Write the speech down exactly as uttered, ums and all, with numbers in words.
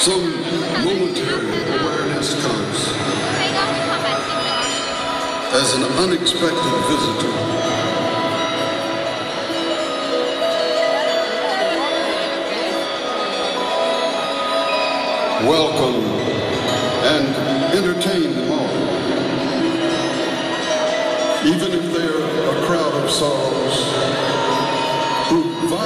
Some momentary awareness comes as an unexpected visitor. Welcome and entertain them all. Even if they're a crowd of sorrows who